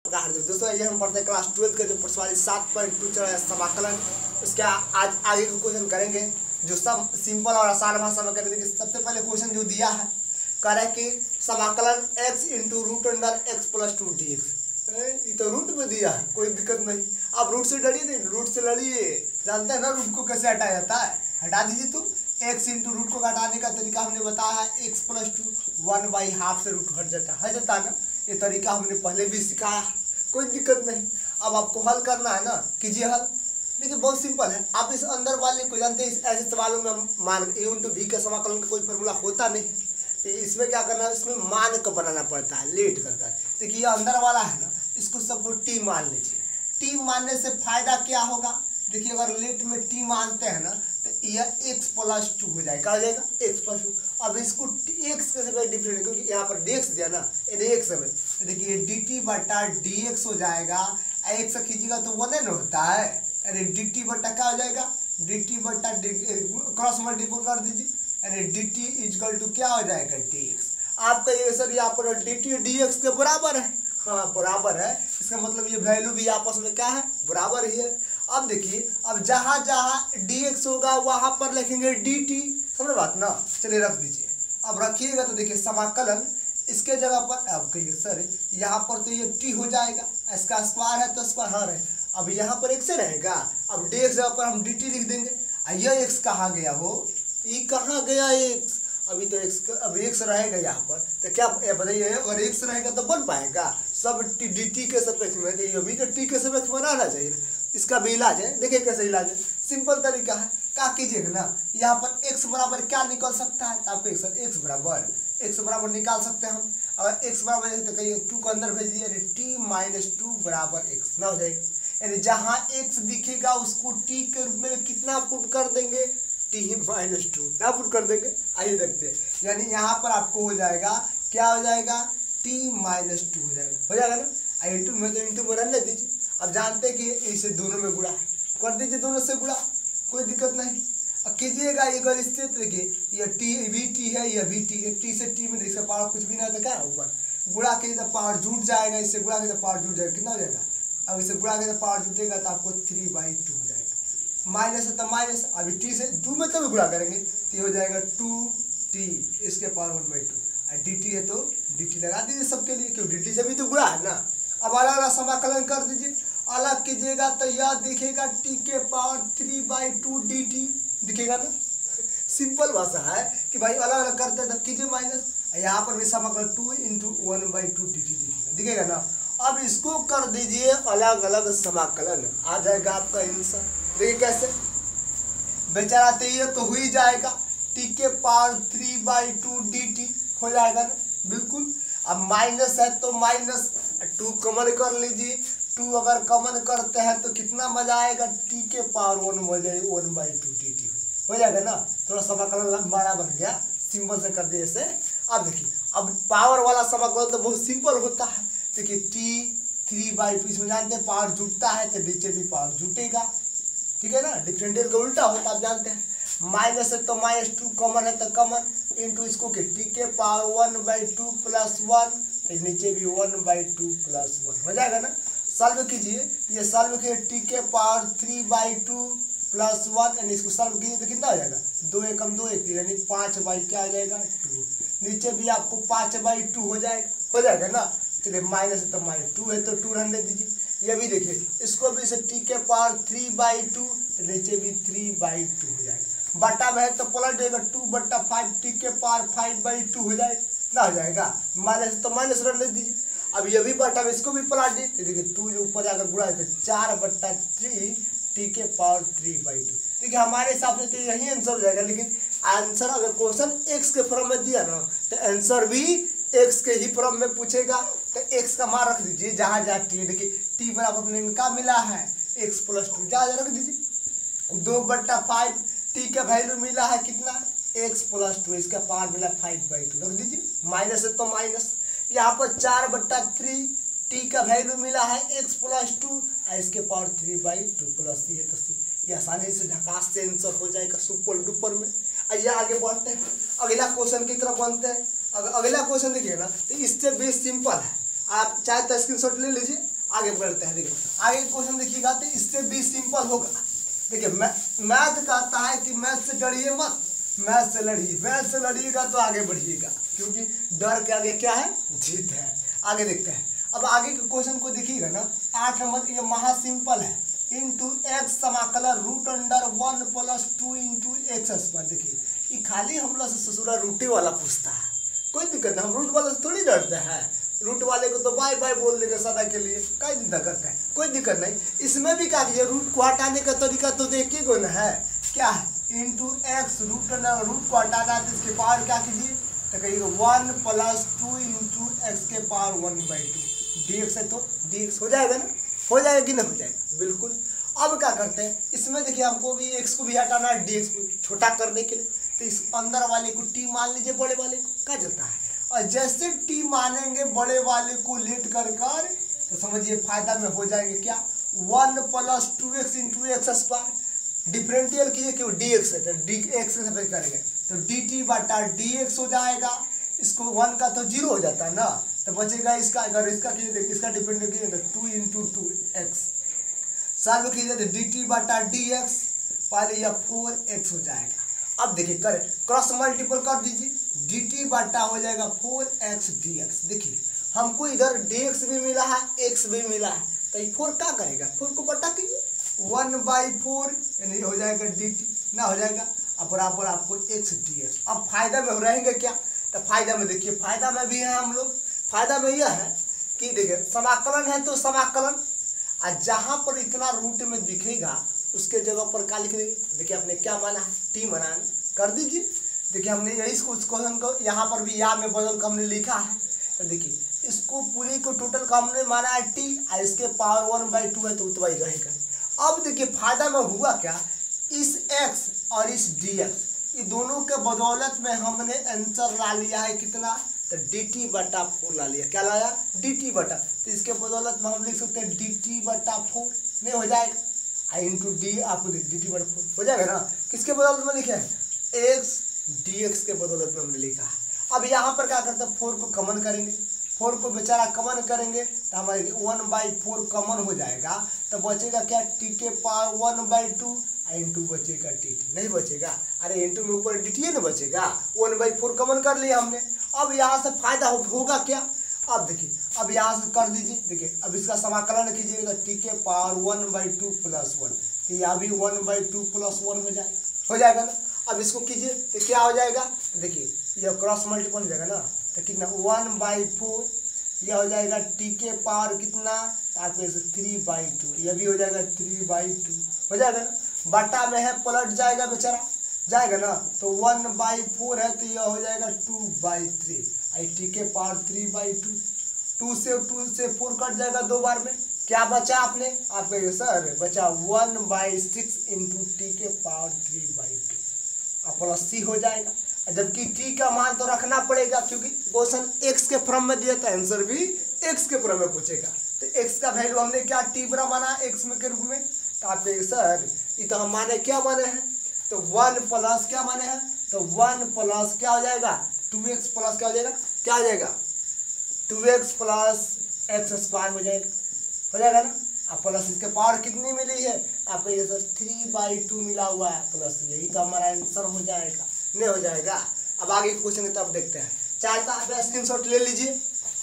दोस्तों ये हम पढ़ते हैं क्लास 12 के जो प्रश्न 7.2 चल रहा है समाकलन। उसके आज आगे का क्वेश्चन करेंगे जो सब सिंपल और आसान भाषा में करेंगे। सबसे पहले क्वेश्चन जो दिया है कह रहा है कि समाकलन x into root under x plus 2 dx। ये तो रूट में दिया है, कोई दिक्कत नहीं। आप रूट से डरिए नहीं, रूट से लड़िए। जानते हैं ना रूट को कैसे हटाया जाता है, हटा दीजिए। तो x इंटू रूट को हटाने का तरीका हमने बताया है, x प्लस 2 1/2 से रूट हट जाता है ना। ये तरीका हमने पहले भी सिखाया है, कोई दिक्कत नहीं। अब आपको हल करना है ना, कीजिए हल। देखिए बहुत सिंपल है। आप इस अंदर वाले को जानते हैं, ऐसे सवालों में मान a इंटू v का समाकलन का कोई फॉर्मूला होता नहीं है। तो इसमें क्या करना है, इसमें मान को बनाना पड़ता है लेट कर। देखिए ये अंदर वाला है ना, इसको सबको t मान लीजिए। t मानने से फायदा क्या होगा, देखिए अगर लेट में t मानते हैं ना तो यह x प्लस 2 हो जाएगा। हो जाएगा x प्लस 2। अब इसको x कैसे कोई डिफरेंट, क्योंकि यहाँ पर dx दिया ना, ये x है। तो देखिए dt बटा dx हो जाएगा। x खींचिएगा तो 1 न होता है, अरे dt बटा क्या हो जाएगा, dt बटा क्रॉस मल्टीपल कर दीजिए, यानी dt इजकल टू क्या हो जाएगा dx। आपका ये सर यहाँ पर dt dx के बराबर है, हाँ बराबर है। इसका मतलब ये वैल्यू भी आपस में क्या है, बराबर ही है। अब देखिए, अब जहाँ जहाँ dx होगा वहाँ पर लिखेंगे dt, समझ बात ना। चलिए रख दीजिए। अब रखिएगा तो देखिए समाकलन इसके जगह पर, अब कहिए सर यहाँ पर तो ये t हो जाएगा, इसका स्क्वायर है तो स्क्वायर हर है। अब यहाँ पर x रहेगा, अब dx जगह पर हम dt लिख देंगे। यह x कहाँ गया हो, ये कहाँ गया x, अभी तो x, अब x रहेगा यहाँ पर तो क्या बताइए, अगर x रहेगा तो बन पाएगा सब dt के सापेक्ष में। ये भी तो t के सापेक्ष में रहना चाहिए। इसका भी इलाज है, देखिए कैसे इलाज है, सिंपल तरीका है। क्या कीजिएगा ना, यहाँ पर x बराबर क्या निकल सकता है, तो आपको x बराबर निकाल सकते हैं हम। अगर x बराबर तो कहिए 2 को अंदर भेजिए, यानी t - 2 बराबर x ना हो जाएगा। यानी जहाँ x दिखेगा उसको t के रूप में कितना पुट कर देंगे, t-2 ना पुट कर देंगे। आइए देखते हैं, यानी यहाँ पर आपको हो जाएगा, क्या हो जाएगा, t-2 हो जाएगा ना। इंटू में तो इंटू में रन ले दीजिए। अब जानते हैं कि इसे दोनों में गुणा कर दीजिए, दोनों से गुणा, कोई दिक्कत नहीं। अब कीजिएगा ये अगर स्थित, देखिए ये टी वी टी है, यह वी टी है, टी से टी में इसका पावर कुछ भी नहीं था, क्या ऊपर गुणा के तो पावर जुट जाएगा, इससे गुणा के तो पावर जुट जाएगा, कितना हो जाएगा। अब इसे गुणा के तो पावर जुटेगा तो आपको 3/2 हो जाएगा। माइनस है तो माइनस, अभी टी से 2 में तो भी गुणा करेंगे तो ये हो जाएगा 2t इसके पावर 1/2। और dt है तो dt लगा दीजिए सबके लिए, क्यों dt से भी तो गुणा है ना। अब अलग अलग समाकलन कर दीजिए, अलग कीजिएगा तो यह दिखेगा t के पावर 3/2 dt दिखेगा ना। सिंपल भाषा है कि भाई अलग अलग करते हैं तो कीजिए माइनस, यहाँ पर भी समाकलन 2 इंटू 1/2 dt दिखेगा ना। अब इसको कर दीजिए अलग अलग समाकलन, आ जाएगा आपका आंसर। देखिए कैसे, बेचारा तो ये तो हो ही जाएगा, t के पावर 3/2 dt हो जाएगा ना, बिल्कुल। अब माइनस है तो -2 कॉमन कर लीजिए, 2 अगर कॉमन करते हैं तो कितना मजा आएगा, t के पावर 1 हो जाएगा 1/2 dt हो जाएगा ना। थोड़ा समाकलन बड़ा बन गया, सिंपल से कर दिए ऐसे। अब देखिए, अब पावर वाला समाकलन तो बहुत सिंपल होता है। देखिए t 3/2, इसमें जानते हैं पावर जुटता है तो नीचे भी पावर जुटेगा, ठीक है ना। डिफरेंशियल का उल्टा होता है, आप जानते हैं। माइनस है तो -2 कॉमन है तो कॉमन, इंटू इसको के t के पावर 1/2 + 1, तो नीचे भी 1/2 + 1 हो जाएगा ना। सॉल्व कीजिए, ये सॉल्व किए t के पावर 3/2 + 1, यानी इसको सॉल्व कीजिए तो कितना हो जाएगा, 2 एकम 2 1, यानी 5 क्या हो जाएगा 2। नीचे भी आपको 5/2 हो जाएगा ना। चलिए माइनस है तो -2 है तो 2 रहने दीजिए। ये भी देखिए, इसको भी से t के पावर 3/2, तो नीचे भी 3/2 हो जाएगा। बटा में है तो पलट देगा, 2/5 t के पावर 5/2 हो जाएगा ना, हो जाएगा। माइनस तो माइनस रहने दीजिए। अब ये भी बटा में, इसको भी पलट दीजिए, देखिए 2 जो ऊपर जाकर गुणा है तो 4/3 t के पावर 3/2। देखिए हमारे हिसाब से तो यही आंसर हो जाएगा, लेकिन आंसर अगर क्वेश्चन x के फॉर्म में दिया ना तो आंसर भी x के ही फॉर्म में पूछेगा, तो x का मान रख दीजिए जहाँ जहाँ t है। देखिए t बराबर इनका मिला है x + 2, जहाँ रख दीजिए। 2/5 t का वैल्यू मिला है कितना, x + 2, इसका पावर मिला 5/2 रख दीजिए। माइनस है तो माइनस, यहाँ पर 4/3 t का वैल्यू मिला है x + 2, इसके पावर 3/2 + c है तो c। ये आसानी से झकास से आंसर हो जाएगा सुपर डुपर में। आइए आगे बढ़ते हैं, अगला क्वेश्चन की तरफ बनते हैं। अगला क्वेश्चन देखिए ना, तो इससे बेस सिंपल है। आप चाहे तो स्क्रीनशॉट ले लीजिए, आगे बढ़ते हैं। देखिए आगे क्वेश्चन देखिएगा तो इससे भी सिंपल होगा। देखिए मैथ कहता है कि मैथ से डरिए मत, मैथ से लड़िए, मैथ से लड़िएगा तो आगे बढ़िएगा, क्योंकि डर के आगे क्या है, जीत है। आगे देखते हैं। अब आगे के क्वेश्चन को देखिएगा ना, 8 नंबर, ये महा सिंपल है। इंटू एक्स समाकलन root under 1 + 2 into x square. देखिए ये खाली हम लोग से ससुरा रूटे वाला पूछता है, कोई दिक्कत नहीं, हम रूट वाला से थोड़ी डरते हैं। रूट वाले को तो बाय बाय बोल देंगे सदा के लिए, क्या चिंता करते हैं, कोई दिक्कत नहीं। इसमें भी क्या कीजिए, रूट को हटाने का तरीका तो देखिए को ना है, क्या है, इंटू एक्स रूट को हटाना है तो इसके पावर क्या कीजिए, तो कहिएगा 1 + 2 इंटू एक्स के पावर 1/2 dx है, तो dx हो जाएगा ना, हो जाएगा कि नहीं हो जाएगा, बिल्कुल। अब क्या करते हैं, इसमें देखिए हमको भी x को भी हटाना है dx को छोटा करने के लिए, तो इस अंदर वाले को t मान लीजिए, बड़े वाले को क्या चलता है, और जैसे t मानेंगे बड़े वाले को लेट कर तो समझिए फायदा में हो जाएंगे क्या, 1 + 2x into x square, differential कीजिए क्यों dx है, तो dx से सफेद करेंगे तो dt/dx हो जाएगा। इसको 1 का तो 0 हो जाता है ना, तो बचेगा इसका, अगर इसका कीजिए, इसका डिफरेंशियल कीजिए तो 2 इंटू 2x, सॉल्व कीजिए तो dt/dx पहले यह 4x हो जाएगा। अब देखिए करें, क्रॉस मल्टीपल कर दीजिए, dt बटा हो जाएगा 4x dx। देखिए हमको इधर dx भी मिला है, x भी मिला है, तो ये 4 क्या करेगा, 4 को बटा कीजिए, 1/4 यानी हो जाएगा dt ना, हो जाएगा, अब बराबर आपको x dx। अब फायदा में रहेंगे क्या, तो फायदा में देखिए, फायदा में भी है हम लोग, फायदा में यह है कि देखिए समाकलन है तो समाकलन, और जहाँ पर इतना रूट में दिखेगा उसके जगह पर क्या लिख देंगे, देखिए आपने क्या माना है, टी माना है, कर दीजिए। देखिए हमने यही इस क्वेश्चन को यहाँ पर भी या में बदल कर हमने लिखा है, तो देखिए इसको पूरी को टोटल का हमने माना है टी, और इसके पावर 1/2 है तो उतना ही रहेगा। अब देखिए फायदा में हुआ क्या, इस x और इस dx ये दोनों के बदौलत में हमने आंसर ला लिया है कितना, तो dt/4 ला लिया, क्या लाया, dt/, तो इसके बदौलत में हम लिख सकते हैं dt/4 नहीं हो जाएगा, इंटू डी आपको dt/4 हो जाएगा ना, किसके बदौलत में लिखे हैं, x dx के बदौलत में हमने लिखा है। अब यहाँ पर क्या करते हैं, 4 को कमन करेंगे, 4 को बेचारा कमन करेंगे तो हमारे 1/4 कमन हो जाएगा, तो बचेगा क्या, t के पावर 1/2 इंटू बचेगा dt, नहीं बचेगा, अरे इंटू में ऊपर dt है ना बचेगा, 1/4 कमन कर लिया हमने। अब यहाँ से फायदा होगा क्या, अब देखिए, अब यहाँ से कर दीजिए, देखिए अब इसका समाकलन कीजिएगा, t के पावर 1/2 + 1, तो यहाँ भी 1/2 + 1 हो जाएगा ना। अब इसको कीजिए तो क्या हो जाएगा, देखिए यह क्रॉस मल्टीपल हो जाएगा ना, तो कितना 1/4, यह हो जाएगा t के पावर कितना, आपको 3/2, यह भी हो जाएगा 3/2 हो जाएगा ना, बटा में है पलट जाएगा बेचारा, जाएगा ना, तो 1/4 है तो यह हो जाएगा 2/3, t के पावर 3/2, 2 से 4 कट जाएगा 2 बार में, क्या बचा आपने, आप कहिए सर बचा 1/6 इंटू टी के पावर 3/2, अब प्लस c हो जाएगा, जबकि t का मान तो रखना पड़ेगा क्योंकि क्वेश्चन x के फॉर्म में दिया था, आंसर भी x के फॉर्म में पूछेगा, तो x का वैल्यू हमने क्या t बड़ा माना x में के रूप में, तो आप कहिए सर ये तो हम माने क्या माने हैं, तो 1 प्लस क्या माने हैं, तो 1 प्लस क्या हो जाएगा 2x प्लस क्या हो जाएगा, क्या हो जाएगा 2x प्लस x स्क्वायर हो जाएगा ना, अब प्लस इसके पावर कितनी मिली है, आपको ये सर 3/2 मिला हुआ है प्लस, यही तो हमारा आंसर हो जाएगा, नहीं हो जाएगा। अब आगे क्वेश्चन है तब देखते हैं, चाहे तो आप स्क्रीनशॉट ले लीजिए,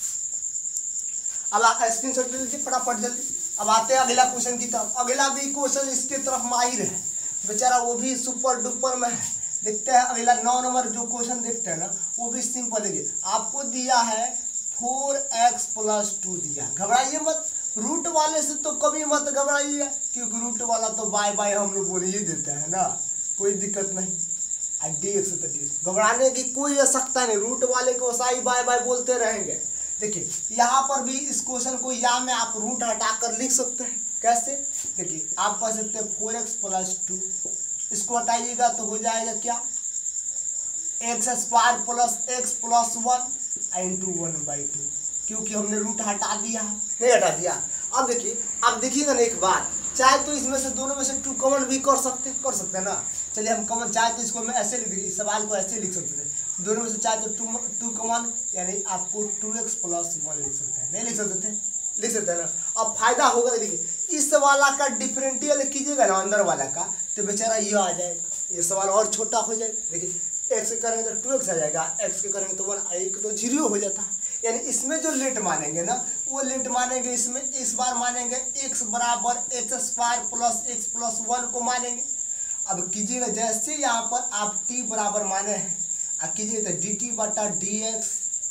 अब आप स्क्रीनशॉट ले लीजिए फटाफट जल्दी। अब आते हैं अगला क्वेश्चन की तरफ, अगला भी क्वेश्चन इसके तरफ माहिर है बेचारा, वो भी सुपर डुपर में है। देखते हैं अगला 9 नंबर जो क्वेश्चन देखते हैं ना, वो भी सिंपल है, आपको दिया है 4x + 2 दिया, घबराइए मत, रूट वाले से तो कभी मत घबराइएगा, क्योंकि रूट वाला तो बाय बाय हम लोग बोल ही देते हैं ना, कोई दिक्कत नहीं, dx तो dx, घबराने की कोई आवश्यकता नहीं, रूट वाले को साई बाय बाय बोलते रहेंगे। देखिए यहाँ पर भी इस क्वेश्चन को या में आप रूट हटाकर लिख सकते हैं, कैसे, देखिए आप कह सकते हैं 4x + 2, इसको हटाइएगा तो हो जाएगा क्या, x² + x + 1 इंटू 1/2, क्योंकि हमने रूट हटा दिया है, नहीं हटा दिया। अब देखिए, आप देखिएगा ना एक बार, चाहे तो इसमें से दोनों में से 2 कॉमन भी कर सकते हैं ना, चलिए हम कॉमन, चाहे तो इसको मैं ऐसे लिख दीजिए, इस सवाल को ऐसे लिख सकते थे, दोनों में से चाहे तो 2 कॉमन, यानी आपको 2x + 1 लिख सकते हैं, नहीं लिख सकते थे, लिख सकते हैं ना। अब फायदा होगा तो देखिए इस वाला का डिफरेंशियल कीजिएगा ना अंदर वाला का तो बेचारा ये आ जाएगा, ये सवाल और छोटा हो जाएगा। देखिए एक्स करेंगे तो 2x आ जाएगा, एक्स के करेंगे तो 1, एक तो 0 हो जाता है। यानी इसमें जो लेट मानेंगे ना वो लेट मानेंगे इसमें, इस बार मानेंगे x बराबर x² प्लस x प्लस 1 को मानेंगे। अब कीजिएगा जैसे यहाँ पर आप t बराबर माने हैं, अब कीजिए तो dt बटा dx,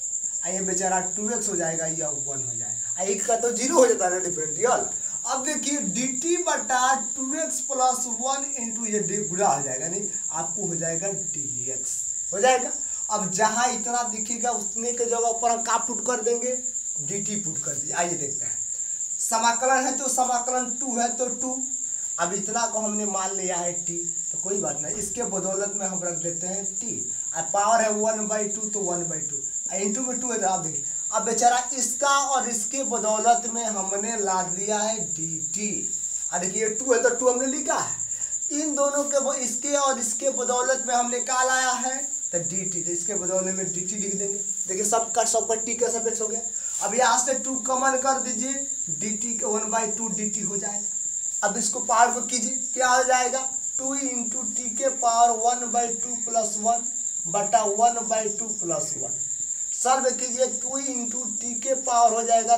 ये बेचारा 2x हो जाएगा या 1 हो जाएगा, एक का तो 0 हो जाता है ना डिफरेंशियल। अब देखिए dt बटा 2x प्लस 1 इंटू ये गुणा हो जाएगा, नहीं आपको हो जाएगा dx हो जाएगा। अब जहाँ इतना दिखेगा उतने के जगह पर हम क्या पुट कर देंगे, dt पुट कर दीजिए। आइए देखते हैं, समाकलन है तो समाकलन 2 है तो 2, अब इतना को हमने मान लिया है t, तो कोई बात नहीं, इसके बदौलत में हम रख देते हैं t। अब पावर है 1/2 तो 1/2 इंटू में 2 है तो आप देखिए अब बेचारा इसका और इसके बदौलत में हमने लाद लिया है dt। अब देखिए 2 है तो 2 हमने लिखा है, इन दोनों के इसके और इसके बदौलत में हमने क्या लाया है तो dt, तो इसके बदौलत में dt लिख देंगे। देखिए सबका t का सब हो गया। अब यहाँ से 2 कॉमन कर दीजिए, dt के 1/2 dt हो जाएगा। अब इसको पावर को कीजिए, क्या हो जाएगा 2 इंटू टी के पावर 1/2 प्लस 1 बटा 1/2 प्लस 1, सर्व कीजिए 2 इंटू टी के पावर हो जाएगा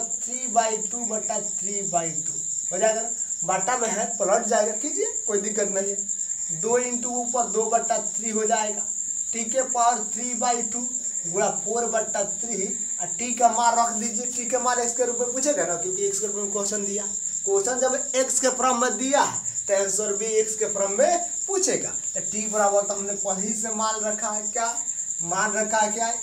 3/2 बटा 3/2 हो जाएगा ना, बटा में है पलट जाएगा, कीजिए कोई दिक्कत नहीं है। 2 इंटू ऊपर 2 बटा 3 हो जाएगा, टी के पावर 3/2 गुणा 4/3 और टी का मान रख दीजिए, टी के मान एक्स के रूप में पूछेगा ना, क्योंकि एक्स के रूप में क्वेश्चन दिया, क्वेश्चन जब एक्स के फॉर्म में दिया है तो आंसर भी एक्स के फॉर्म में पूछेगा। तो टी बराबर तो हमने पहले ही से मान रखा है, क्या मान रखा है, क्या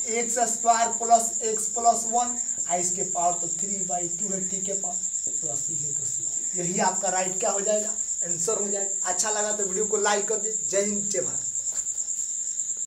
x² प्लस x प्लस 1, इसके पावर तो 3/2 है, टी के पावर प्लस सी है तो सी, यही आपका राइट क्या हो जाएगा आंसर हो जाएगा। अच्छा लगा तो वीडियो को लाइक कर दे। जय हिंद जय भारत।